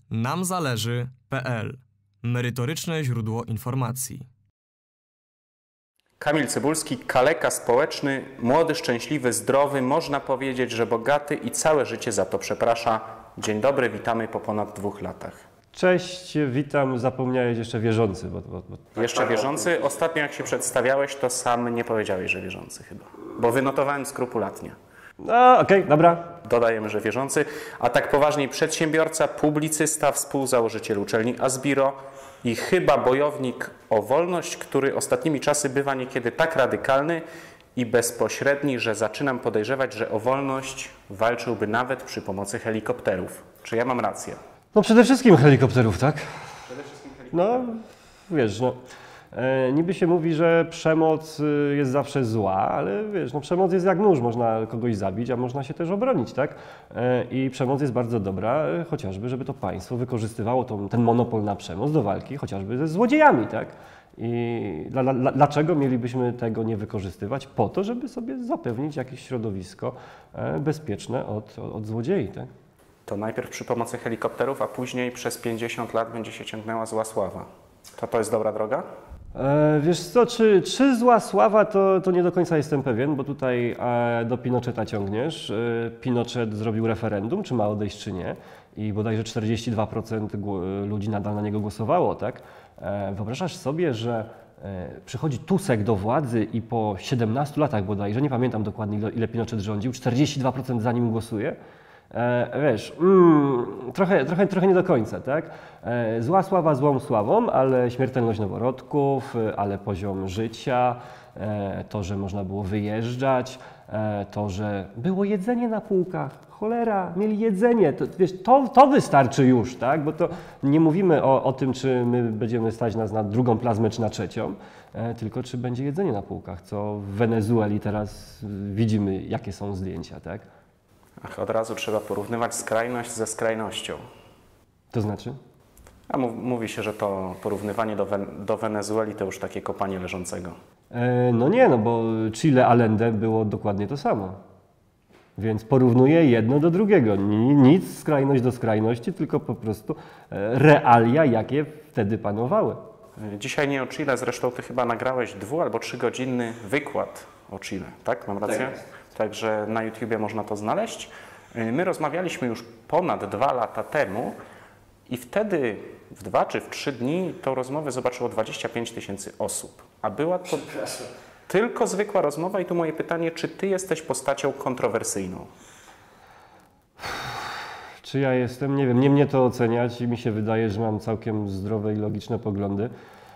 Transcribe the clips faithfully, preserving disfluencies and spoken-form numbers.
nam zależy kropka p l. Merytoryczne źródło informacji. Kamil Cybulski, kaleka społeczny, młody, szczęśliwy, zdrowy, można powiedzieć, że bogaty i całe życie za to przeprasza. Dzień dobry, witamy po ponad dwóch latach. Cześć, witam, zapomniałeś jeszcze wierzący. Bo, bo, bo... Jeszcze wierzący. Ostatnio jak się przedstawiałeś, to sam nie powiedziałeś, że wierzący chyba, bo wynotowałem skrupulatnie. No, okej, okay, dobra. Dodajemy, że wierzący, a tak poważniej przedsiębiorca, publicysta, współzałożyciel uczelni Asbiro i chyba bojownik o wolność, który ostatnimi czasy bywa niekiedy tak radykalny i bezpośredni, że zaczynam podejrzewać, że o wolność walczyłby nawet przy pomocy helikopterów. Czy ja mam rację? No przede wszystkim helikopterów, tak? Przede wszystkim helikopterów. No, wiesz, no, e, niby się mówi, że przemoc jest zawsze zła, ale wiesz, no przemoc jest jak nóż, można kogoś zabić, a można się też obronić, tak? E, I przemoc jest bardzo dobra, chociażby, żeby to państwo wykorzystywało tą, ten monopol na przemoc do walki chociażby ze złodziejami, tak? I dla, dla, dlaczego mielibyśmy tego nie wykorzystywać? Po to, żeby sobie zapewnić jakieś środowisko e, bezpieczne od, od, od złodziei, tak? To najpierw przy pomocy helikopterów, a później przez pięćdziesiąt lat będzie się ciągnęła zła sława. To to jest dobra droga? E, wiesz co, czy, czy zła sława, to, to nie do końca jestem pewien, bo tutaj e, do Pinocheta ciągniesz. E, Pinochet zrobił referendum, czy ma odejść, czy nie. I bodajże czterdzieści dwa procent ludzi nadal na niego głosowało, tak? E, wyobrażasz sobie, że e, przychodzi Tusek do władzy i po siedemnastu latach bodajże, nie pamiętam dokładnie ile, ile Pinochet rządził, czterdzieści dwa procent za nim głosuje. E, wiesz, mm, trochę, trochę, trochę nie do końca, tak? E, zła sława złą sławą, ale śmiertelność noworodków, ale poziom życia, e, to, że można było wyjeżdżać, e, to, że było jedzenie na półkach, cholera, mieli jedzenie, to, wiesz, to, to wystarczy już, tak? Bo to nie mówimy o, o tym, czy my będziemy stać nas na drugą plazmę, czy na trzecią, e, tylko czy będzie jedzenie na półkach, co w Wenezueli teraz widzimy, jakie są zdjęcia, tak? Ach, od razu trzeba porównywać skrajność ze skrajnością. To znaczy? A mówi się, że to porównywanie do, Wen do Wenezueli to już takie kopanie leżącego. E, no nie, no bo Chile Allende było dokładnie to samo. Więc porównuję jedno do drugiego. Nic skrajność do skrajności, tylko po prostu realia, jakie wtedy panowały. Dzisiaj nie o Chile, zresztą ty chyba nagrałeś dwu- albo trzygodzinny wykład o Chile, tak? Mam rację? Tak. Także na YouTubie można to znaleźć. My rozmawialiśmy już ponad dwa lata temu i wtedy w dwa czy w trzy dni tą rozmowę zobaczyło dwadzieścia pięć tysięcy osób. A była to tylko zwykła rozmowa i tu moje pytanie, czy ty jesteś postacią kontrowersyjną? Czy ja jestem? Nie wiem, nie mnie to oceniać i mi się wydaje, że mam całkiem zdrowe i logiczne poglądy.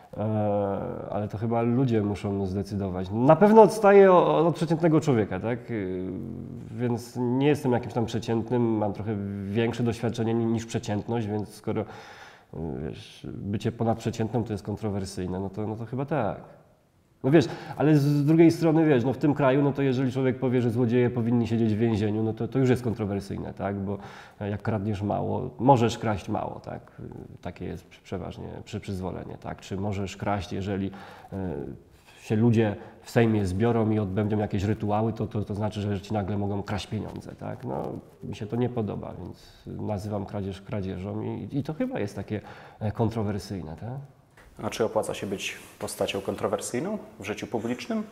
Ale to chyba ludzie muszą zdecydować. Na pewno odstaję od przeciętnego człowieka, tak? Więc nie jestem jakimś tam przeciętnym, mam trochę większe doświadczenie niż przeciętność, więc skoro wiesz, bycie ponadprzeciętną to jest kontrowersyjne, no to, no to chyba tak. No wiesz, ale z drugiej strony, wiesz, no w tym kraju, no to jeżeli człowiek powie, że złodzieje powinni siedzieć w więzieniu, no to, to już jest kontrowersyjnie, tak? Bo jak kradniesz mało, możesz kraść mało, tak? Takie jest przeważnie przy przyzwolenie, tak? Czy możesz kraść, jeżeli y, się ludzie w Sejmie zbiorą i odbędą jakieś rytuały, to, to, to znaczy, że ci nagle mogą kraść pieniądze, tak? No, mi się to nie podoba, więc nazywam kradzież kradzieżą i, i to chyba jest takie kontrowersyjne, tak? A czy opłaca się być postacią kontrowersyjną w życiu publicznym?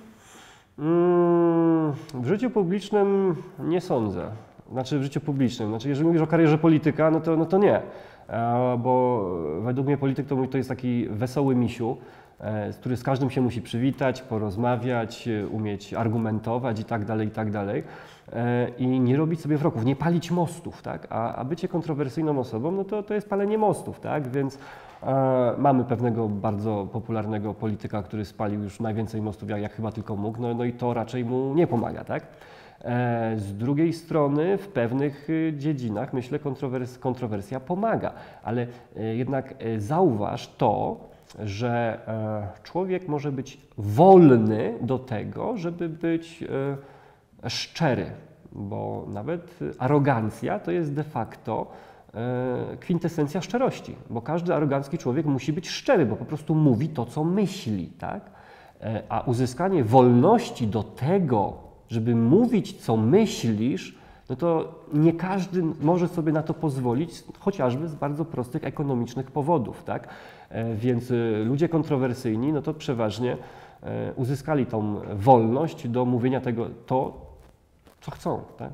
Mm, w życiu publicznym nie sądzę. Znaczy w życiu publicznym. Znaczy jeżeli mówisz o karierze polityka, no to, no to nie. E, bo według mnie polityk to, to jest taki wesoły misiu, e, który z każdym się musi przywitać, porozmawiać, umieć argumentować i tak dalej, i tak dalej. E, I nie robić sobie wrogów, nie palić mostów, tak? A, a bycie kontrowersyjną osobą, no to, to jest palenie mostów, tak? Więc E, mamy pewnego bardzo popularnego polityka, który spalił już najwięcej mostów, jak, jak chyba tylko mógł, no, no i to raczej mu nie pomaga, tak? E, z drugiej strony w pewnych dziedzinach, myślę, kontrowers kontrowersja pomaga, ale e, jednak e, zauważ to, że e, człowiek może być wolny do tego, żeby być e, szczery, bo nawet arogancja to jest de facto kwintesencja szczerości, bo każdy arogancki człowiek musi być szczery, bo po prostu mówi to, co myśli, tak? A uzyskanie wolności do tego, żeby mówić, co myślisz, no to nie każdy może sobie na to pozwolić, chociażby z bardzo prostych ekonomicznych powodów, tak? Więc ludzie kontrowersyjni, no to przeważnie uzyskali tą wolność do mówienia tego, to, co chcą, tak?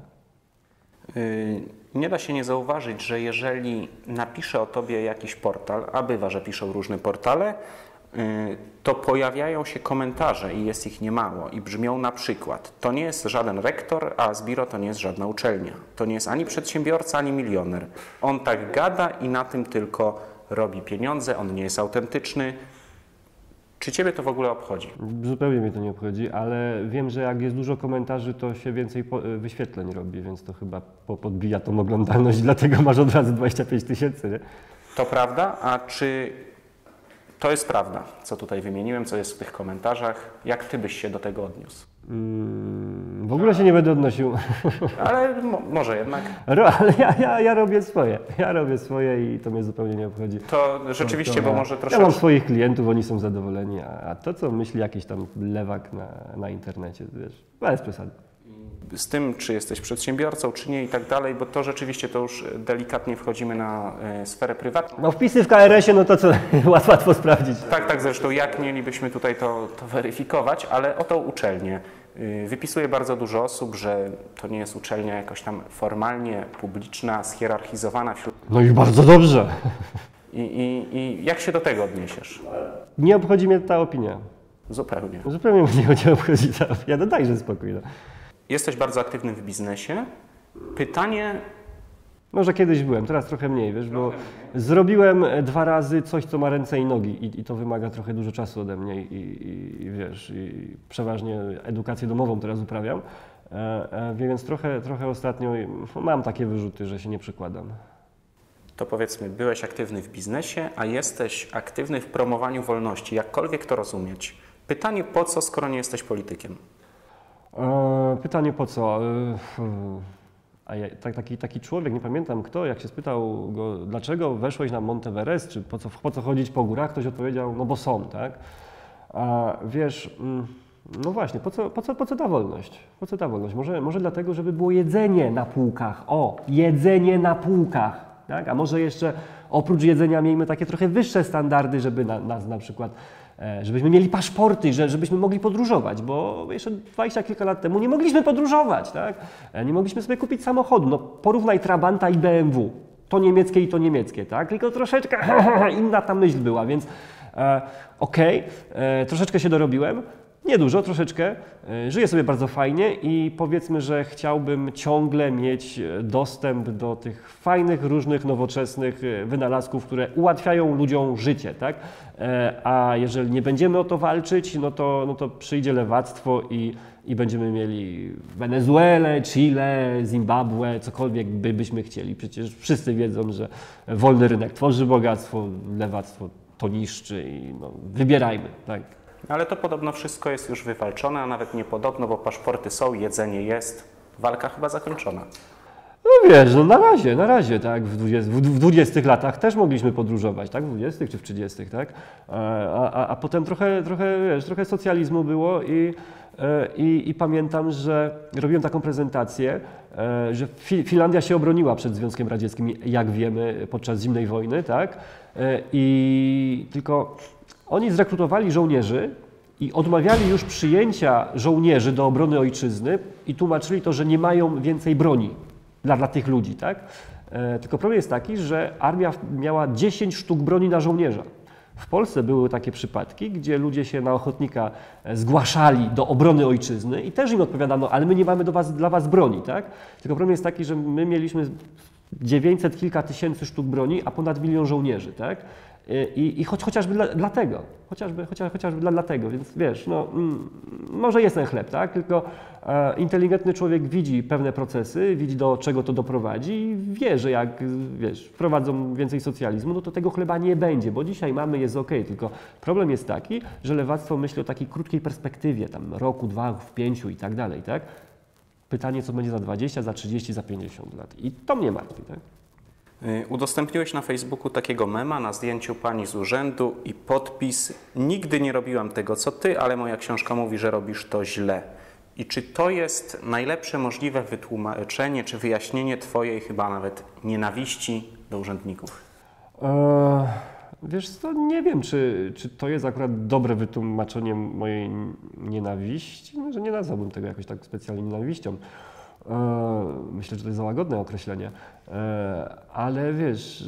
Nie da się nie zauważyć, że jeżeli napisze o tobie jakiś portal, a bywa, że piszą różne portale, to pojawiają się komentarze i jest ich niemało i brzmią na przykład: to nie jest żaden rektor, a Zbiro to nie jest żadna uczelnia. To nie jest ani przedsiębiorca, ani milioner. On tak gada i na tym tylko robi pieniądze, on nie jest autentyczny. Czy ciebie to w ogóle obchodzi? Zupełnie mnie to nie obchodzi, ale wiem, że jak jest dużo komentarzy, to się więcej wyświetleń robi, więc to chyba podbija tą oglądalność, dlatego masz od razu dwadzieścia pięć tysięcy, nie? To prawda, a czy to jest prawda, co tutaj wymieniłem, co jest w tych komentarzach? Jak ty byś się do tego odniósł? Hmm, w ogóle się nie będę odnosił. Ale mo może jednak. Ro, ale ja, ja, ja robię swoje. Ja robię swoje i to mnie zupełnie nie obchodzi. To rzeczywiście, to, to bo ja, może troszeczkę... Ja mam swoich klientów, oni są zadowoleni, a, a to, co myśli jakiś tam lewak na, na internecie, wiesz, bez przesady. Z tym, czy jesteś przedsiębiorcą, czy nie i tak dalej, bo to rzeczywiście to już delikatnie wchodzimy na e, sferę prywatną. No wpisy w K R S ie, no to co, łatwo, łatwo sprawdzić. Tak, tak, zresztą jak mielibyśmy tutaj to, to weryfikować, ale o tą uczelnię. Yy, wypisuje bardzo dużo osób, że to nie jest uczelnia jakoś tam formalnie publiczna, schierarchizowana wśród... No i bardzo dobrze. I, i, i jak się do tego odniesiesz? Nie obchodzi mnie ta opinia. Zupełnie. Zupełnie mnie nie obchodzi ta opinia, no dajże spokój. No. Jesteś bardzo aktywny w biznesie. Pytanie... Może kiedyś byłem, teraz trochę mniej, wiesz, bo zrobiłem dwa razy coś, co ma ręce i nogi i, i to wymaga trochę dużo czasu ode mnie i, i, i wiesz, i przeważnie edukację domową teraz uprawiam, e, e, więc trochę, trochę ostatnio mam takie wyrzuty, że się nie przykładam. To powiedzmy, byłeś aktywny w biznesie, a jesteś aktywny w promowaniu wolności, jakkolwiek to rozumieć. Pytanie, po co, skoro nie jesteś politykiem? E, pytanie po co? E, A ja, tak, taki, taki człowiek, nie pamiętam kto, jak się spytał go, dlaczego weszłeś na Monteverest, czy po co, po co chodzić po górach, ktoś odpowiedział, no bo są, tak? A wiesz, no właśnie, po co, po co, po co ta wolność? Po co ta wolność? Może, może dlatego, żeby było jedzenie na półkach, o, jedzenie na półkach, tak? A może jeszcze oprócz jedzenia miejmy takie trochę wyższe standardy, żeby na, nas na przykład żebyśmy mieli paszporty, żebyśmy mogli podróżować, bo jeszcze dwadzieścia kilka lat temu nie mogliśmy podróżować, tak? Nie mogliśmy sobie kupić samochodu. No, porównaj Trabanta i B M W. To niemieckie i to niemieckie, tak? Tylko troszeczkę inna ta myśl była, więc e, okej, okay, troszeczkę się dorobiłem. Nie dużo, troszeczkę. Żyję sobie bardzo fajnie i powiedzmy, że chciałbym ciągle mieć dostęp do tych fajnych, różnych, nowoczesnych wynalazków, które ułatwiają ludziom życie, tak? A jeżeli nie będziemy o to walczyć, no to, no to przyjdzie lewactwo i, i będziemy mieli Wenezuelę, Chile, Zimbabwe, cokolwiek by, byśmy chcieli. Przecież wszyscy wiedzą, że wolny rynek tworzy bogactwo, lewactwo to niszczy i no, wybierajmy, tak? Ale to podobno wszystko jest już wywalczone, a nawet nie podobno, bo paszporty są, jedzenie jest, walka chyba zakończona. No wiesz, no na razie, na razie, tak, w dwudziestych latach też mogliśmy podróżować, tak, w dwudziestych czy w trzydziestych, tak, a, a, a potem trochę, trochę, wiesz, trochę socjalizmu było i, i, i pamiętam, że robiłem taką prezentację, że Finlandia się obroniła przed Związkiem Radzieckim, jak wiemy, podczas zimnej wojny, tak, i tylko oni zrekrutowali żołnierzy i odmawiali już przyjęcia żołnierzy do obrony ojczyzny i tłumaczyli to, że nie mają więcej broni dla, dla tych ludzi, tak? E, tylko problem jest taki, że armia miała dziesięć sztuk broni na żołnierza. W Polsce były takie przypadki, gdzie ludzie się na ochotnika zgłaszali do obrony ojczyzny i też im odpowiadano, ale my nie mamy do was, dla was broni, tak? Tylko problem jest taki, że my mieliśmy dziewięćset kilka tysięcy sztuk broni, a ponad milion żołnierzy, tak? I, i choć, chociażby dla, dlatego, chociażby, chociaż, chociażby dla, dlatego, więc wiesz, no, mm, może jest ten chleb, tak? Tylko e, inteligentny człowiek widzi pewne procesy, widzi do czego to doprowadzi i wie, że jak, wiesz, wprowadzą więcej socjalizmu, no to tego chleba nie będzie, bo dzisiaj mamy, jest ok, tylko problem jest taki, że lewactwo myśli o takiej krótkiej perspektywie, tam roku, dwa, w pięciu i tak dalej, tak? Pytanie, co będzie za dwadzieścia, za trzydzieści, za pięćdziesiąt lat i to mnie martwi, tak? Udostępniłeś na Facebooku takiego mema na zdjęciu pani z urzędu i podpis: nigdy nie robiłam tego co ty, ale moja książka mówi, że robisz to źle. I czy to jest najlepsze możliwe wytłumaczenie czy wyjaśnienie Twojej chyba nawet nienawiści do urzędników? Eee, wiesz co, nie wiem, czy, czy to jest akurat dobre wytłumaczenie mojej nienawiści. No, że nie nazwałbym tego jakoś tak specjalnie nienawiścią. Eee, myślę, że to jest za łagodne określenie. Eee, ale wiesz,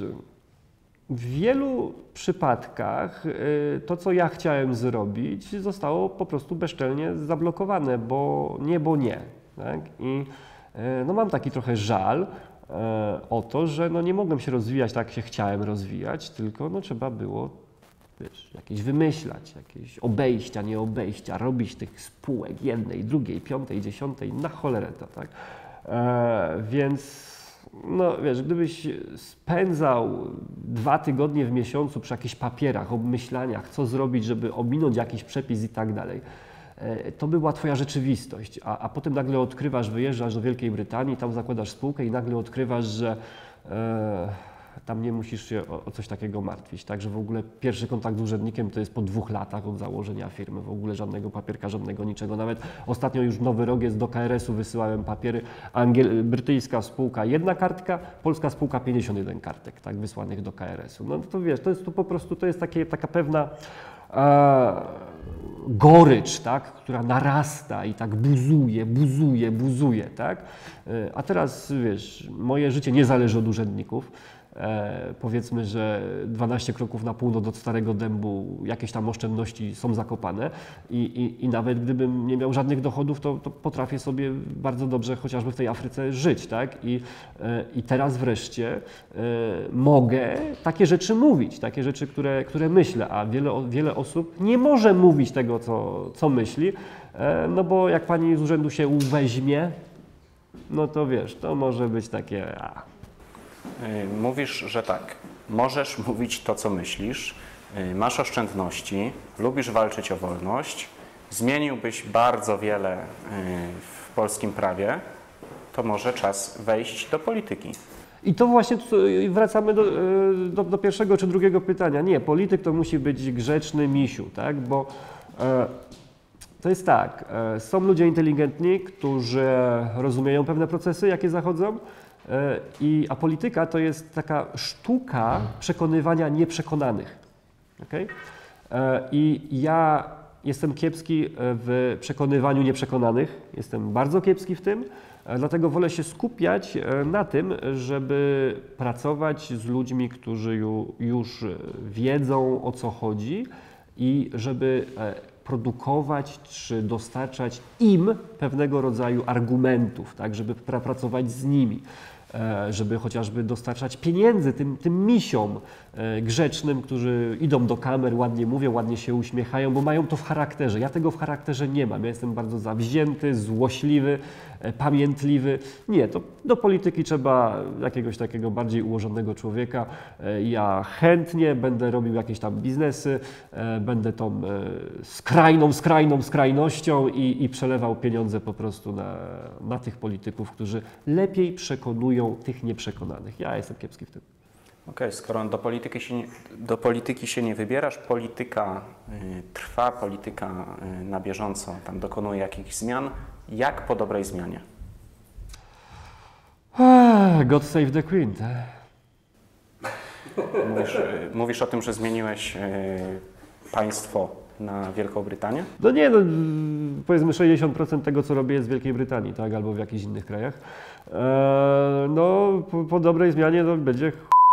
w wielu przypadkach y, to, co ja chciałem zrobić, zostało po prostu bezczelnie zablokowane, bo nie, bo nie. Tak? I y, no, mam taki trochę żal y, o to, że no, nie mogłem się rozwijać tak, jak się chciałem rozwijać, tylko no, trzeba było wiesz, jakieś wymyślać, jakieś obejścia, nie obejścia, robić tych spółek jednej, drugiej, piątej, dziesiątej, na cholerę to. Tak? E, więc no wiesz, gdybyś spędzał dwa tygodnie w miesiącu przy jakichś papierach, obmyślaniach, co zrobić, żeby ominąć jakiś przepis i tak dalej, to by była twoja rzeczywistość, a, a potem nagle odkrywasz, wyjeżdżasz do Wielkiej Brytanii, tam zakładasz spółkę i nagle odkrywasz, że e, tam nie musisz się o, o coś takiego martwić, tak, że w ogóle pierwszy kontakt z urzędnikiem to jest po dwóch latach od założenia firmy, w ogóle żadnego papierka, żadnego niczego, nawet ostatnio już nowy rok jest, do K R S u wysyłałem papiery, Angiel, brytyjska spółka jedna kartka, polska spółka pięćdziesiąt jeden kartek, tak, wysłanych do K R S u, no to wiesz, to jest to po prostu, to jest takie, taka pewna e, gorycz, tak, która narasta i tak buzuje, buzuje, buzuje, tak, e, a teraz wiesz, moje życie nie zależy od urzędników. E, powiedzmy, że dwanaście kroków na północ od Starego Dębu jakieś tam oszczędności są zakopane i, i, i nawet gdybym nie miał żadnych dochodów, to, to potrafię sobie bardzo dobrze chociażby w tej Afryce żyć, tak? I, e, i teraz wreszcie e, mogę takie rzeczy mówić, takie rzeczy, które, które myślę, a wiele, wiele osób nie może mówić tego, co, co myśli, e, no bo jak pani z urzędu się uweźmie, no to wiesz, to może być takie... A. Mówisz, że tak, możesz mówić to, co myślisz, masz oszczędności, lubisz walczyć o wolność, zmieniłbyś bardzo wiele w polskim prawie, to może czas wejść do polityki. I to właśnie wracamy do, do, do pierwszego czy drugiego pytania. Nie, polityk to musi być grzeczny misiu, tak? Bo e, to jest tak, e, są ludzie inteligentni, którzy rozumieją pewne procesy, jakie zachodzą, I, a polityka to jest taka sztuka przekonywania nieprzekonanych. Okay? I ja jestem kiepski w przekonywaniu nieprzekonanych, jestem bardzo kiepski w tym, dlatego wolę się skupiać na tym, żeby pracować z ludźmi, którzy już wiedzą, o co chodzi i żeby produkować czy dostarczać im pewnego rodzaju argumentów, tak, żeby pra pracować z nimi, żeby chociażby dostarczać pieniędzy tym, tym misiom grzecznym, którzy idą do kamer, ładnie mówią, ładnie się uśmiechają, bo mają to w charakterze. Ja tego w charakterze nie mam. Ja jestem bardzo zawzięty, złośliwy, pamiętliwy. Nie, to do polityki trzeba jakiegoś takiego bardziej ułożonego człowieka. Ja chętnie będę robił jakieś tam biznesy, będę tą skrajną, skrajną skrajnością i, i przelewał pieniądze po prostu na, na tych polityków, którzy lepiej przekonują tych nieprzekonanych. Ja jestem kiepski w tym. Okej, okay, skoro do polityki, się nie, do polityki się nie wybierasz, polityka y, trwa, polityka y, na bieżąco tam dokonuje jakichś zmian. Jak po dobrej zmianie? God save the Queen. Mówisz, y, mówisz o tym, że zmieniłeś y, państwo na Wielką Brytanię? No nie, no, powiedzmy sześćdziesiąt procent tego, co robię, jest w Wielkiej Brytanii, tak, albo w jakichś innych krajach. Eee, no, po, po dobrej zmianie to będzie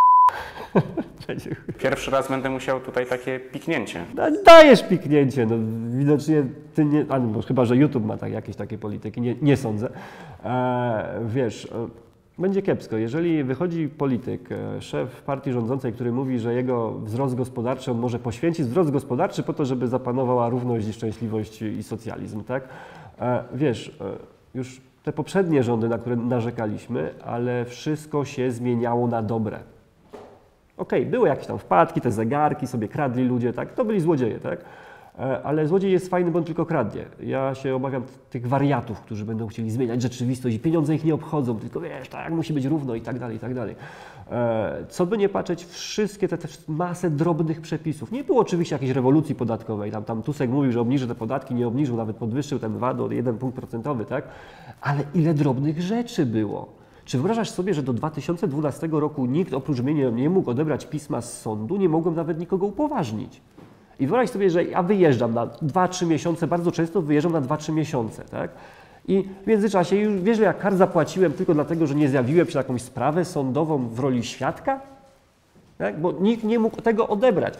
Pierwszy raz będę musiał tutaj takie piknięcie. Dajesz piknięcie, no widocznie ty nie, a no, chyba że YouTube ma tak, jakieś takie polityki, nie, nie sądzę. E, wiesz, będzie kiepsko, jeżeli wychodzi polityk, szef partii rządzącej, który mówi, że jego wzrost gospodarczy, on może poświęcić wzrost gospodarczy po to, żeby zapanowała równość i szczęśliwość i socjalizm, tak? E, wiesz, już te poprzednie rządy, na które narzekaliśmy, ale wszystko się zmieniało na dobre. Okej, okay, były jakieś tam wpadki, te zegarki sobie kradli ludzie, tak? To byli złodzieje, tak? Ale złodziej jest fajny, bo on tylko kradnie. Ja się obawiam tych wariatów, którzy będą chcieli zmieniać rzeczywistość i pieniądze ich nie obchodzą, tylko wiesz, tak musi być równo i tak dalej, i tak dalej. Co by nie patrzeć, wszystkie te, te masę drobnych przepisów. Nie było oczywiście jakiejś rewolucji podatkowej. Tam, tam Tusek mówił, że obniży te podatki, nie obniżył, nawet podwyższył ten V A T o jeden punkt procentowy, tak? Ale ile drobnych rzeczy było. Czy wyobrażasz sobie, że do dwa tysiące dwunastego roku nikt oprócz mnie nie, nie mógł odebrać pisma z sądu, nie mogłem nawet nikogo upoważnić. I wyobraź sobie, że ja wyjeżdżam na dwa trzy miesiące, bardzo często wyjeżdżam na dwa trzy miesiące, tak? I w międzyczasie już wiesz, że ja kar zapłaciłem tylko dlatego, że nie zjawiłem się na jakąś sprawę sądową w roli świadka? Tak? Bo nikt nie mógł tego odebrać.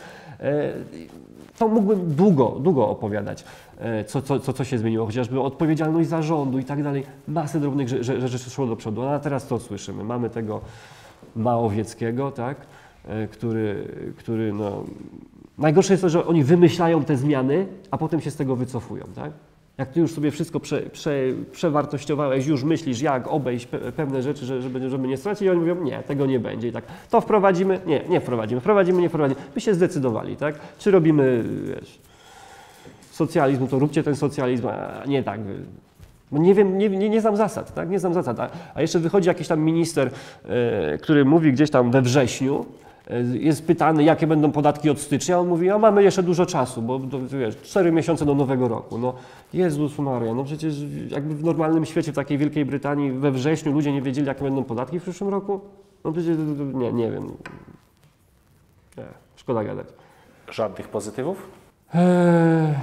To mógłbym długo, długo opowiadać, co, co, co, co się zmieniło, chociażby odpowiedzialność zarządu i tak dalej. Masę drobnych rzeczy że, że szło do przodu. A teraz co słyszymy? Mamy tego Małowieckiego, tak? który, który no... Najgorsze jest to, że oni wymyślają te zmiany, a potem się z tego wycofują, tak? Jak ty już sobie wszystko prze, prze, przewartościowałeś, już myślisz, jak obejść pe, pewne rzeczy, że, żeby, żeby nie stracić, i oni mówią, nie, tego nie będzie. I tak, to wprowadzimy, nie, nie wprowadzimy, wprowadzimy, nie wprowadzimy. My się zdecydowali, tak? Czy robimy, wiesz, socjalizm, to róbcie ten socjalizm, a nie tak. Bo nie wiem, nie, nie, nie znam zasad, tak? Nie znam zasad. A, a jeszcze wychodzi jakiś tam minister, yy, który mówi gdzieś tam we wrześniu, jest pytany, jakie będą podatki od stycznia, on mówi, a mamy jeszcze dużo czasu, bo wiesz, cztery miesiące do nowego roku. No Jezus Maria, no przecież jakby w normalnym świecie, w takiej Wielkiej Brytanii we wrześniu ludzie nie wiedzieli, jakie będą podatki w przyszłym roku? No przecież nie, nie wiem. Nie, szkoda gadać. Żadnych pozytywów? Eee,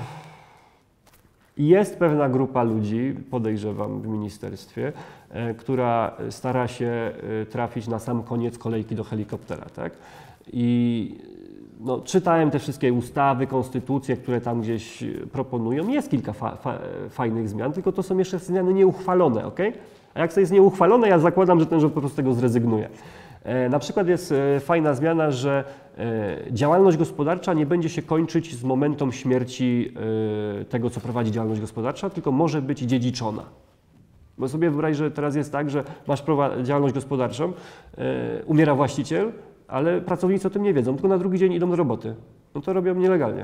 jest pewna grupa ludzi, podejrzewam w ministerstwie, e, która stara się e, trafić na sam koniec kolejki do helikoptera, tak? I no, czytałem te wszystkie ustawy, konstytucje, które tam gdzieś proponują. Jest kilka fa fa fajnych zmian, tylko to są jeszcze zmiany nieuchwalone, ok? A jak to jest nieuchwalone, ja zakładam, że ten rząd po prostu z tego zrezygnuje. E, na przykład jest e, fajna zmiana, że e, działalność gospodarcza nie będzie się kończyć z momentem śmierci e, tego, co prowadzi działalność gospodarcza, tylko może być dziedziczona. Bo sobie wyobraź, że teraz jest tak, że masz działalność gospodarczą, e, umiera właściciel, ale pracownicy o tym nie wiedzą, tylko na drugi dzień idą do roboty. No to robią nielegalnie.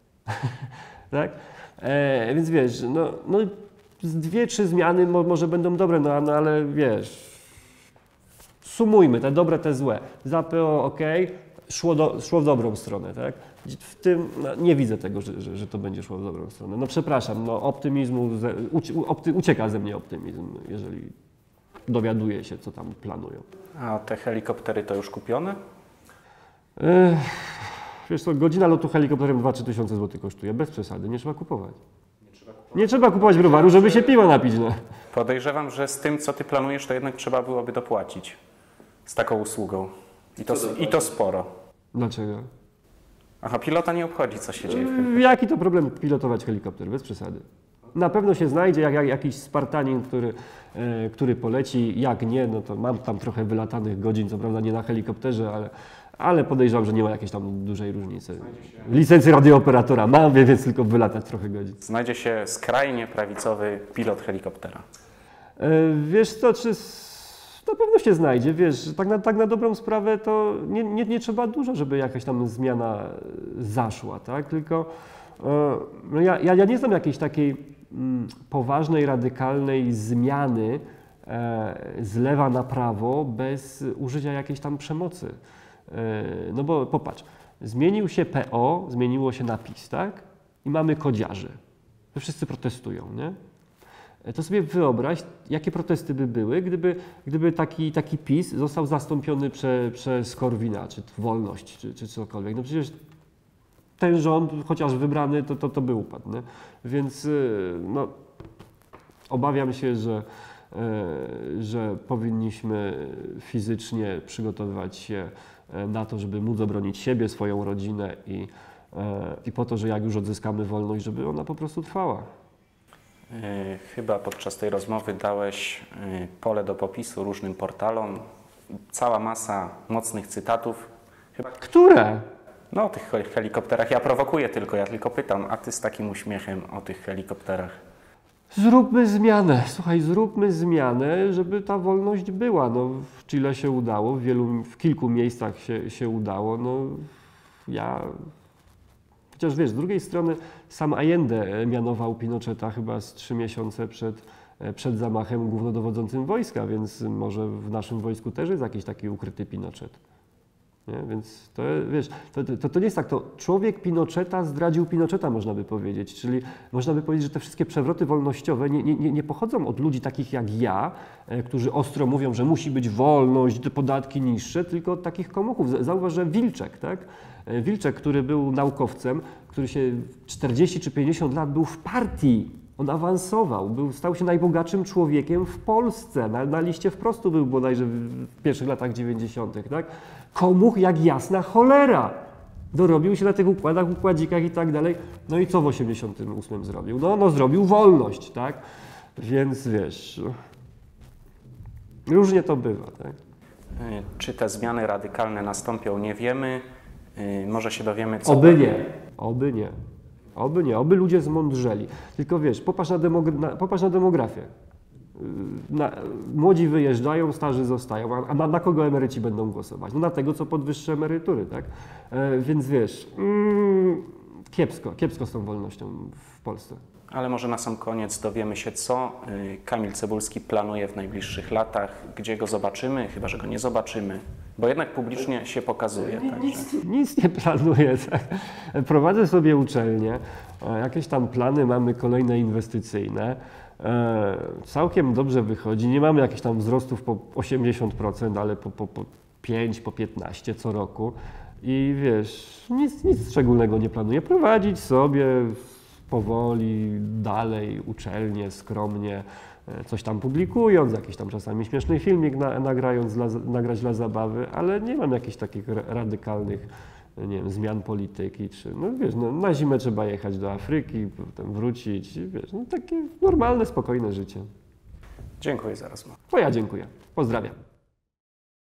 Tak? E, więc wiesz, no, no dwie, trzy zmiany mo, może będą dobre, no, no ale wiesz, sumujmy te dobre, te złe. Za P O ok, szło, do, szło w dobrą stronę, tak? W tym no, nie widzę tego, że, że, że to będzie szło w dobrą stronę. No przepraszam, no optymizmu, ze, opty, ucieka ze mnie optymizm, jeżeli dowiaduję się, co tam planują. A te helikoptery to już kupione? Ech, wiesz co, godzina lotu helikopterem dwa trzy tysiące złotych kosztuje, bez przesady, nie trzeba kupować. Nie trzeba kupować, nie trzeba kupować browaru, żeby się piwa napić. No. Podejrzewam, że z tym, co ty planujesz, to jednak trzeba byłoby dopłacić z taką usługą. I to, I to sporo. Dlaczego? Aha, pilota nie obchodzi, co się dzieje w helikopterze. Jaki to problem pilotować helikopter, bez przesady. Na pewno się znajdzie jak, jak, jakiś Spartanin, który, e, który poleci, jak nie, no to mam tam trochę wylatanych godzin, co prawda nie na helikopterze, ale, ale podejrzewam, że nie ma jakiejś tam dużej różnicy. Licencję radiooperatora mam, więc tylko wylatać trochę godzin. Znajdzie się skrajnie prawicowy pilot helikoptera. E, wiesz co, czy na pewno się znajdzie, wiesz, tak na, tak na dobrą sprawę to nie, nie, nie trzeba dużo, żeby jakaś tam zmiana zaszła, tak, tylko e, no ja, ja, ja nie znam jakiejś takiej mm, poważnej, radykalnej zmiany e, z lewa na prawo bez użycia jakiejś tam przemocy. E, no bo popatrz, zmienił się P O, zmieniło się na PiS, tak? I mamy kodziarzy. Wszyscy protestują, nie? To sobie wyobraź, jakie protesty by były, gdyby, gdyby taki, taki PiS został zastąpiony prze, przez Korwina, czy Wolność, czy, czy cokolwiek. No przecież ten rząd, chociaż wybrany, to, to, to by upadł. Nie? Więc no, obawiam się, że, że powinniśmy fizycznie przygotowywać się na to, żeby móc obronić siebie, swoją rodzinę i, i po to, że jak już odzyskamy wolność, żeby ona po prostu trwała. Chyba podczas tej rozmowy dałeś pole do popisu różnym portalom. Cała masa mocnych cytatów. Chyba... Które? No o tych helikopterach. Ja prowokuję tylko, ja tylko pytam, a ty z takim uśmiechem o tych helikopterach. Zróbmy zmianę. Słuchaj, zróbmy zmianę, żeby ta wolność była. No, w Chile się udało, w, wielu, w kilku miejscach się, się udało. No, ja... Chociaż wiesz, z drugiej strony sam Allende mianował Pinocheta chyba z trzy miesiące przed, przed zamachem głównodowodzącym wojska, więc może w naszym wojsku też jest jakiś taki ukryty Pinochet. Nie? Więc to, wiesz, to, to, to nie jest tak, to człowiek Pinocheta zdradził Pinocheta, można by powiedzieć, czyli można by powiedzieć, że te wszystkie przewroty wolnościowe nie, nie, nie pochodzą od ludzi takich jak ja, e, którzy ostro mówią, że musi być wolność, te podatki niższe, tylko od takich komuchów. Zauważ, że Wilczek, tak? Wilczek, który był naukowcem, który się czterdzieści czy pięćdziesiąt lat był w partii, on awansował, był, stał się najbogatszym człowiekiem w Polsce, na, na liście wprostu był bodajże w pierwszych latach dziewięćdziesiątych, tak? Komuch jak jasna cholera. Dorobił się na tych układach, układzikach i tak dalej. No i co w osiemdziesiątym ósmym zrobił? No, no zrobił wolność, tak? Więc wiesz, różnie to bywa, tak? Czy te zmiany radykalne nastąpią, nie wiemy. Może się dowiemy, co... Oby nie, oby nie. Oby nie, oby ludzie zmądrzeli. Tylko wiesz, popatrz na, demogra- na, popatrz na demografię. Na, młodzi wyjeżdżają, starzy zostają, a na, na kogo emeryci będą głosować? No na tego, co podwyższy emerytury, tak? E, więc wiesz, mm, kiepsko, kiepsko z tą wolnością w Polsce. Ale może na sam koniec dowiemy się, co Kamil Cebulski planuje w najbliższych latach, gdzie go zobaczymy, chyba że go nie zobaczymy, bo jednak publicznie się pokazuje. Nic, nic nie planuję. Tak? Prowadzę sobie uczelnię, jakieś tam plany mamy kolejne inwestycyjne. E, całkiem dobrze wychodzi, nie mamy jakichś tam wzrostów po osiemdziesiąt procent, ale po, po, po pięć, po piętnaście co roku. I wiesz, nic, nic szczególnego nie planuję. Prowadzić sobie powoli, dalej, uczelnie, skromnie, coś tam publikując, jakiś tam czasami śmieszny filmik na, nagrając dla, nagrać dla zabawy, ale nie mam jakichś takich radykalnych, nie wiem, zmian polityki, czy, no wiesz, no, na zimę trzeba jechać do Afryki, potem wrócić, wiesz, no takie normalne, spokojne życie. Dziękuję za rozmowę. To ja dziękuję. Pozdrawiam.